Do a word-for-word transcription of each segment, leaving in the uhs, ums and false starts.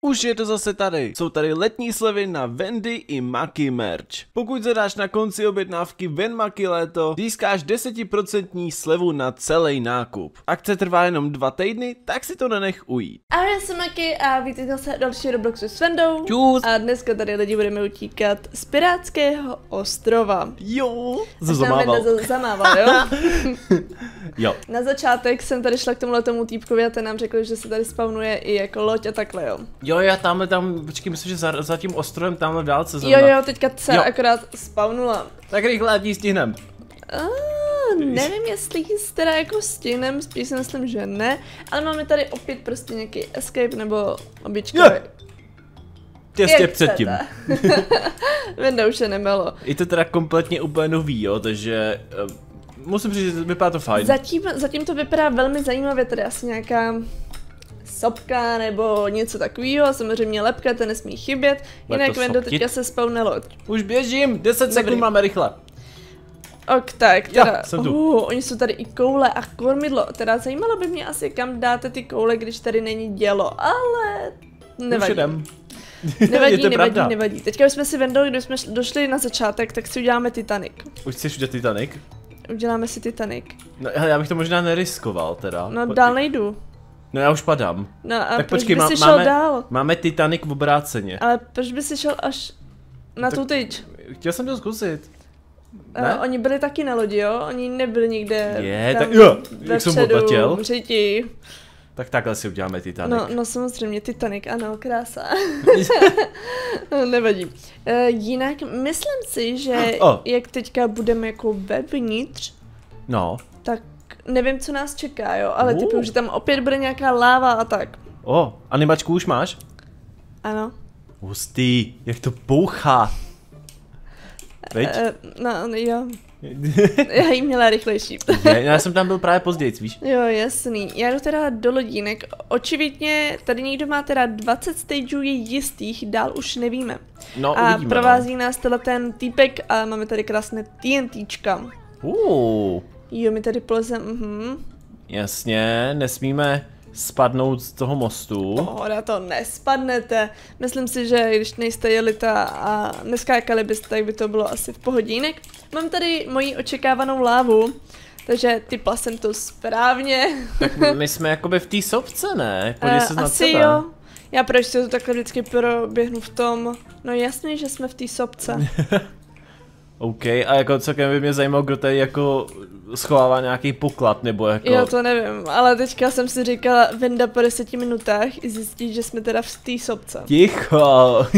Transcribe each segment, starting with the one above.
Už je to zase tady. Jsou tady letní slevy na Wendy i Maki merch. Pokud zadáš na konci objednávky Ven Maki léto, získáš deset procent slevu na celý nákup. Akce trvá jenom dva týdny, tak si to nenech ujít. Ahoj, já jsem Maki a vítejte zase další Robloxu s Vendou. Čus. A dneska tady lidi budeme utíkat z Pirátského ostrova. Jo, to zamával. zamával, jo? Jo. Na začátek jsem tady šla k tomuhle tomu týpkovi a ten nám řekl, že se tady spawnuje i jako loď a takhle, jo. Jo, já tamhle tam, počkej, myslím, že za, za tím ostrovem tamhle v dálce zrovna. Jo, jo, teďka se jo. akorát spawnula. Tak rychle, ať ji stihnem. Ah, nevím, jestli ji teda jako stihnem, spíš si myslím, že ne, ale máme tady opět prostě nějaký escape nebo obyčka. Těsně předtím. Venda už je nemelo. Je to teda kompletně úplně nový, jo, takže uh, musím říct, že vypadá to fajn. Zatím, zatím to vypadá velmi zajímavě, tady asi nějaká sopka nebo něco takového, samozřejmě lepka, to nesmí chybět, jinak Vendo teďka se spawne loď. Už běžím, deset sekund máme rychle. Ok, tak, teda, jo, uh, oni jsou tady i koule a kormidlo, teda zajímalo by mě asi, kam dáte ty koule, když tady není dělo, ale nevadí. Nevadí, nevadí, pravda. nevadí. Teďka už jsme si Vendou, když jsme došli na začátek, tak si uděláme Titanic. Už chceš udělat Titanic? Uděláme si Titanic. No, hele, já bych to možná neriskoval teda. No, dál nejdu. No, já už padám. No a tak proč počkej, by má, si šel máme, dál? Máme Titanic v obráceně. Ale proč by si šel až na tak tu tyč? Chtěl jsem to zkusit. Uh, oni byli taky na lodi, jo? Oni nebyli nikde je, tak jo, jak jsem vepředu, v řiti. Tak takhle si uděláme Titanic. No, no samozřejmě, Titanic, ano, krása. No, nevadí. Uh, jinak myslím si, že oh. jak teďka budeme jako vevnitř, no. tak nevím, co nás čeká, jo, ale uh. typu, že tam opět bude nějaká láva a tak. O, oh, animačku už máš? Ano. Hustý, jak to bouchá. Veď? Uh, no, jo. Já jí měla rychlejší. Je, já jsem tam byl právě později, víš? Jo, jasný. Já jdu teda do lodínek. Očividně tady někdo má teda dvacet stageů je jistých, dál už nevíme. No, a uvidíme, provází no. nás tenhle ten týpek a máme tady krásné TNTčka. Uh. Jo, my tady polezem, mhm. Jasně, nesmíme spadnout z toho mostu. Pohoda, to nespadnete. Myslím si, že když nejste jeli ta a neskákali byste, tak by to bylo asi v pohodínek. Mám tady moji očekávanou lávu, takže typla jsem to správně. Tak my jsme jakoby v té sopce, ne? Podívej se na asi sebe. Jo. Já proč si to takhle vždycky proběhnu v tom, no jasně, že jsme v té sopce. OK, a jako celkem by mě zajímalo, kdo tady jako schovává nějaký poklad, nebo jako... Jo, to nevím, ale teďka jsem si říkala, Venda po deseti minutách i zjistit, že jsme teda v té sopce. Ticho!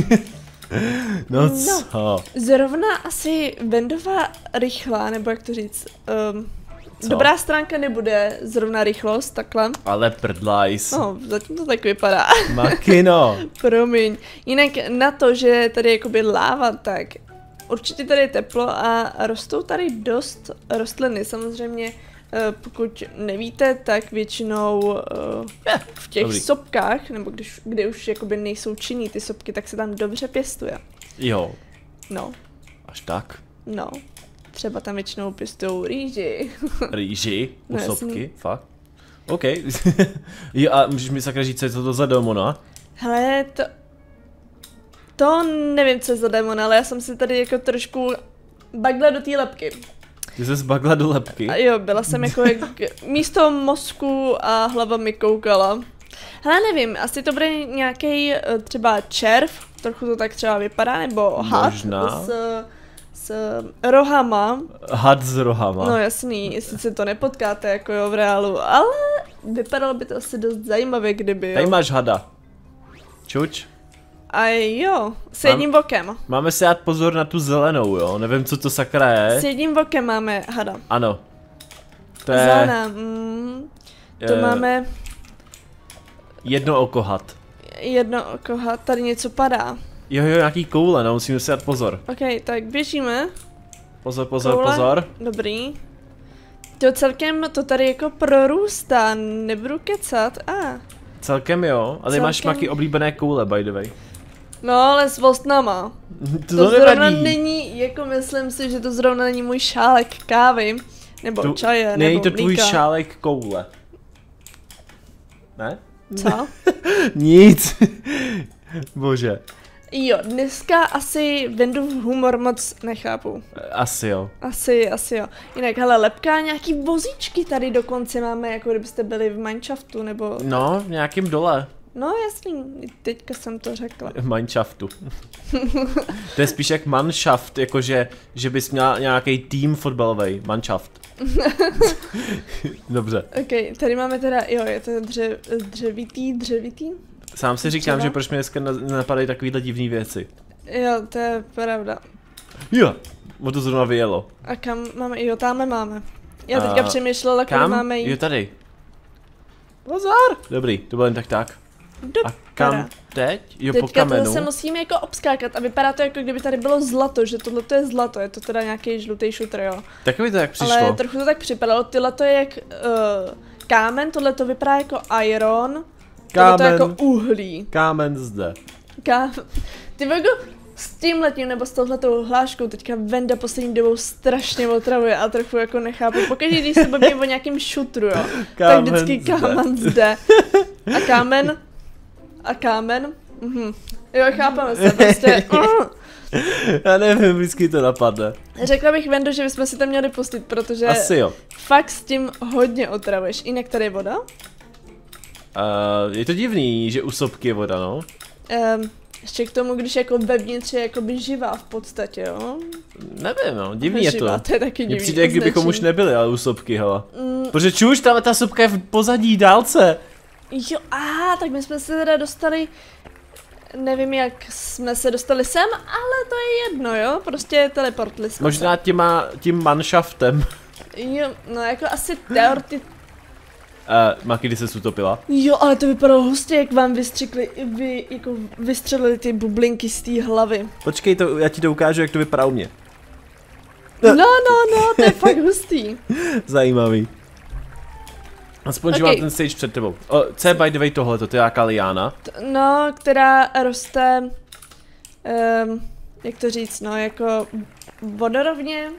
No co? No, zrovna asi Vendová rychlá, nebo jak to říct, um, dobrá stránka nebude zrovna rychlost, takhle. Ale prdlajs. No, zatím to tak vypadá. Makino. Promiň. Jinak na to, že tady je jakoby láva, tak určitě tady je teplo a rostou tady dost rostliny. Samozřejmě, pokud nevíte, tak většinou v těch Dobrý. sopkách, nebo když, kde už jakoby nejsou činný ty sopky, tak se tam dobře pěstuje. Jo. No. Až tak? No. Třeba tam většinou pěstujou rýži. Rýži? U no, sopky? Jasný. Fakt? OK. Jo, a můžeš mi sakra říct, co je to za demona? Hele, to... To nevím, co je za demon, ale já jsem si tady jako trošku bagla do té lepky. Ty jsi zbagla do lepky? A jo, byla jsem jako jak místo mozku a hlava mi koukala. Hele, nevím, asi to bude nějaký třeba červ, trochu to tak třeba vypadá, nebo had s, s rohama. Had s rohama. No jasný, sice to nepotkáte jako jo v reálu, ale vypadalo by to asi dost zajímavě, kdyby jo. Tady máš hada. Čuč? A jo, s jedním Mám, bokem. Máme si dát pozor na tu zelenou, jo? Nevím, co to sakra je. S jedním bokem máme hada. Ano. To je... Zelená, mm, to je... máme... Jedno oko had. Jedno oko had, tady něco padá. Jo, jo, nějaký koule, no, musíme si dát pozor. Ok, tak běžíme. Pozor, pozor, koule. pozor. Dobrý. To celkem to tady jako prorůstá, nebudu kecat, a. Ah. Celkem jo, ale celkem... máš Maki oblíbené koule, by the way. No, ale s vostnama. To, to zrovna není, jako myslím si, že to zrovna není můj šálek kávy, nebo tu, čaje, nebo není to tvůj mlíka. šálek koule. Ne? Co? Nic. Bože. Jo, dneska asi Vendův humor moc nechápu. Asi jo. Asi, asi jo. Jinak, hele, lepka, nějaký vozíčky tady dokonce máme, jako kdybyste byli v Mineshaftu, nebo... No, v nějakým dole. No jasný, teďka jsem to řekla. V Mineshaftu. To je spíš jak Mannschaft, jakože, že bys měla nějaký tým fotbalový. Mannschaft. Dobře. Ok, tady máme teda, jo, je to dře, dřevitý, dřevitý? Sám si říkám, Třeba? že proč mi dneska napadají takovýhle divný věci. Jo, to je pravda. Jo, o to zrovna vyjelo. A kam máme, jo, tamhle máme. Já teďka A přemýšlela, kam kam? máme jít. Jo, tady. Pozor! Dobrý, to bylo jen tak tak. Do A kam teď? Jo, po Teďka to kamenu. se musíme jako obskákat a vypadá to jako kdyby tady bylo zlato, že tohle to je zlato, je to teda nějaký žlutý šutr, jo. Tak mi to jak přišlo. Ale trochu to tak připadalo, tyhle to je jak uh, kámen, tohle to vypadá jako iron, tohle to je jako uhlí. Kámen zde. Ká... Ty jako s tímhletím nebo s touhletou hláškou teďka Venda poslední dobou strašně otravuje a trochu jako nechápu. Pokaždé, když se bavím o nějakým šutru, jo, Kámen tak vždycky zde. kámen zde. A kámen a kámen. Mhm. Jo, chápeme se, prostě. Já nevím, vždycky to napadne. Řekla bych Vendo, že bychom si to měli pustit, protože Asi jo. fakt s tím hodně otravuješ. Jinak tady je voda. Uh, je to divný, že u sopky je voda, no. Um, ještě k tomu, když jako vevnitř je jakoby živá v podstatě, jo? Nevím, no, divný je to. Živá, to je taky Mně divný přijde, jak kdybychom už označení. nebyli, ale u sopky, hele. Mm, Protože čuž, tam ta sopka je v pozadí dálce. jo, aha, tak my jsme se teda dostali, nevím jak jsme se dostali sem, ale to je jedno, jo? Prostě teleportli jsme Možná těma, tím manšaftem. se. Jo, no jako asi teoreticky. Uh, Maki, kdy se utopila? Jo, ale to vypadalo hustě, jak vám vystřikli, vy, jako vystřelili ty bublinky z té hlavy. Počkej, to, já ti to ukážu, jak to vypadá u mě. No, no, no, to je fakt hustý. Zajímavý. Aspoň, že Okay. mám ten stage před tebou. O, co je by the way tohleto, to je jaká liána? T- No, která roste, um, jak to říct, no, jako vodorovně.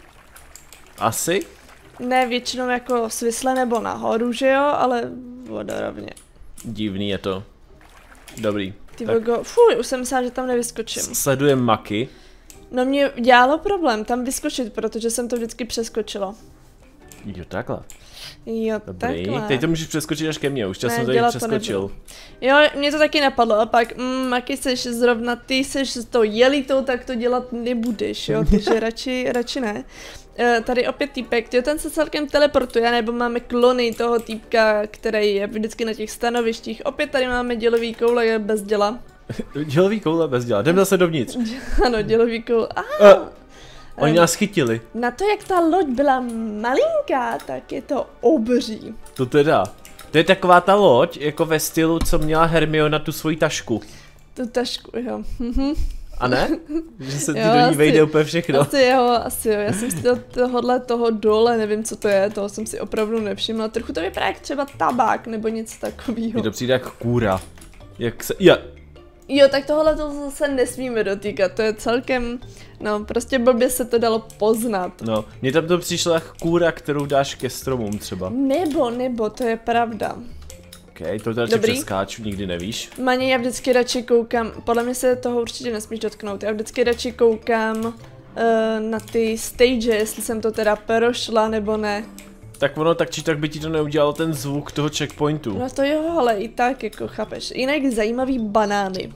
Asi? Ne většinou jako svisle nebo nahoru, že jo, ale vodorovně. Divný je to. Dobrý. Ty Tak. vogo, fuj, už jsem myslela, že tam nevyskočím. S- Sledujem Maki. No mě dělalo problém tam vyskočit, protože jsem to vždycky přeskočila. Jo, takhle. Jo, Dobrý. takhle. Teď to můžeš přeskočit až ke mně, už čas Ne, jsem tady dělat to přeskočil. nebudu. Jo, mě to taky napadlo, a pak, mm, Maki, seš zrovna ty, seš s tou jelitou, tak to dělat nebudeš, jo, takže radši, radši ne. E, tady opět týpek, jo, ten se celkem teleportuje, nebo máme klony toho týpka, který je vždycky na těch stanovištích. Opět tady máme dělový koule, je bez děla. Dělový koule bez děla, jdem zase dovnitř. Ano, dělový koule. Ah, Uh, oni nás chytili. na to, jak ta loď byla malinká, tak je to obří. To teda. To je taková ta loď, jako ve stylu, co měla Hermiona tu svoji tašku. Tu tašku, jo. Mhm. A ne? Že se ti Jo, do ní asi- vejde úplně všechno. Asi jo, asi jo, já jsem si to, tohohle toho dole, nevím co to je, toho jsem si opravdu nevšimla, trochu to vypadá jak třeba tabák nebo něco takového. Mně to přijde jak kůra. Jak se, ja. Jo, tak tohle to zase nesmíme dotýkat, to je celkem, no prostě blbě se to dalo poznat. No, mně tam to přišlo jak kůra, kterou dáš ke stromům třeba. Nebo, nebo, to je pravda. Ok, to radši Dobrý. přeskáču, nikdy nevíš. Maně, já vždycky radši koukám, podle mě se toho určitě nesmíš dotknout, já vždycky radši koukám uh, na ty stage, jestli jsem to teda prošla nebo ne. Tak ono tak či tak by ti to neudělalo ten zvuk toho checkpointu. No to jo, ale i tak, jako chápeš. Jinak zajímavý banány.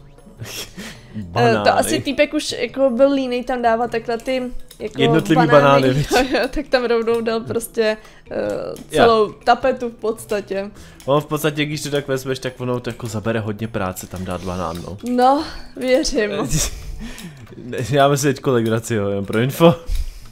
Banány. Uh, to asi týpek už jako byl línej tam dávat takhle ty jako Jednotlivý banány, jo, viď? jo, tak tam rovnou dal prostě uh, celou yeah. tapetu v podstatě. On v podstatě, když to tak vezmeš, tak ono to jako zabere hodně práce tam dát banán, no. No, věřím. Já myslím teď legraci, jo, jen pro info. Uh,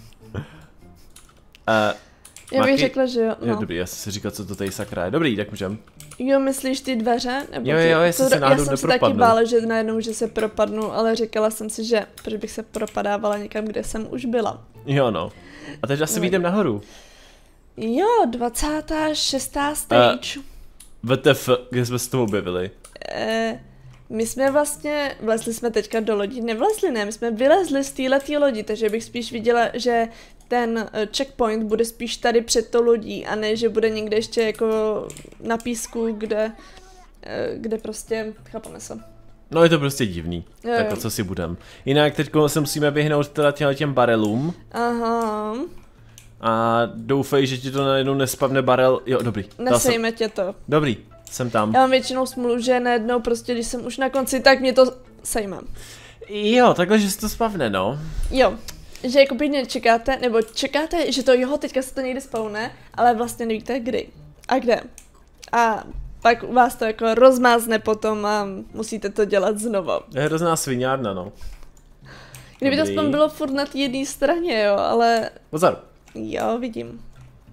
Já bych Maki- řekla, že jo. Jo, No. dobrý, já jsem si říkal, co to tady sakra je. Dobrý, tak můžem. Jo, myslíš ty dveře? Nebo Jo, ty, jo, jestli to, se já náhodou jsem se taky nepropadnu. bála, že najednou, že se propadnu, ale říkala jsem si, že proč bych se propadávala někam, kde jsem už byla. Jo, no. A teď asi No. vyjdem nahoru. Jo, dvacátá šestá stage. W T F, kde jsme se to objevili. Eh, my jsme vlastně, vlezli jsme teďka do lodi, nevlezli ne, my jsme vylezli z téhletý lodi, takže bych spíš viděla, že ten eh, checkpoint bude spíš tady před tou lodí a ne, že bude někde ještě jako na písku, kde, eh, kde prostě, chápeme se. No je to prostě divný, Jo, tak jo. to co si budem. Jinak teď se musíme běhnout teda těm, těm barelům. Aha. A doufej, že ti to najednou nespavne barel. Jo, dobrý. dal jsem- Nesejme tě to. Dobrý, jsem tam. Já mám většinou smůlu, že najednou prostě, když jsem už na konci, tak mě to sejme. Jo, takhle, že se to spavne, no. Jo, že jako pěkně čekáte, nebo čekáte, že to jo, teďka se to někdy spawne, ale vlastně nevíte kdy a kde. A pak u vás to jako rozmázne potom a musíte to dělat znovu. Je hrozná sviňárna, no. Kdyby to Dobrý. aspoň bylo furt na té jedné straně, jo, ale Pozor. jo, vidím.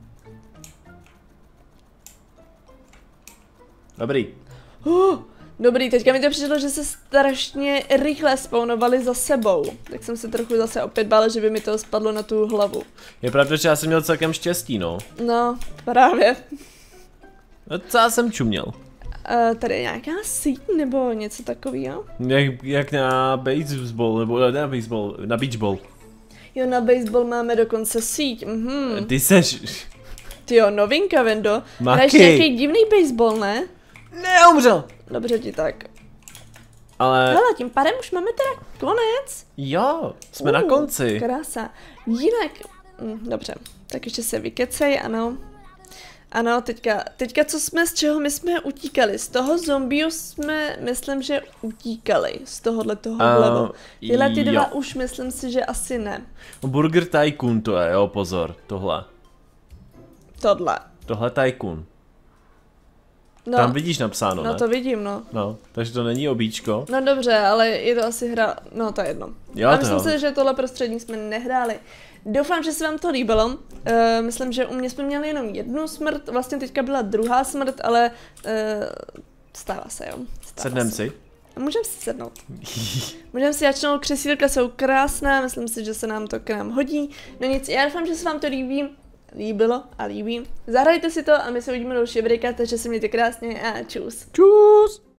Dobrý. Uh, dobrý, teďka mi to přišlo, že se strašně rychle spawnovali za sebou. Tak jsem se trochu zase opět bála, že by mi to spadlo na tu hlavu. Je pravda, že já jsem měl celkem štěstí, no. No, právě. No, co já jsem čuměl. Uh, tady je nějaká síť nebo něco takového? Jak, jak na baseball, nebo ne na baseball, na beachball. Jo, na baseball máme dokonce síť. Mhm. Ty seš... Tyjo, novinka, Vendo. Maki. Hraješ nějaký divný baseball, ne? Neumřel. Dobře ti tak. Ale Hele, tím pádem už máme teda konec. jo, jsme na Uh, konci. Krása. Jinak, hm, dobře, tak ještě se vykecej, ano. Ano, teďka, teďka co jsme, z čeho my jsme utíkali? Z toho zombiu jsme, myslím, že utíkali. Z tohohle toho Uh, vlevo. Tyhle ty jo. dva už myslím si, že asi ne. Burger Tycoon to je, jo, pozor, tohle. Tohle. Tohle Tycoon. No, Tam vidíš napsáno, no ne? to vidím, no. No, takže to není obíčko. No dobře, ale je to asi hra, no to je jedno. Jo, A to myslím jo. si, že tohle prostředí jsme nehráli. Doufám, že se vám to líbilo. Uh, myslím, že u mě jsme měli jenom jednu smrt, vlastně teďka byla druhá smrt, ale uh, stává se, jo. Stává Sednem se. si. Můžeme si sednout. Můžeme si začnout, křesílka jsou krásná, myslím si, že se nám to k nám hodí. No nic, já doufám, že se vám to líbí. Líbilo a líbí. Zahrajte si to a my se uvidíme do dalšího videa, takže se mějte krásně a čus. Čus.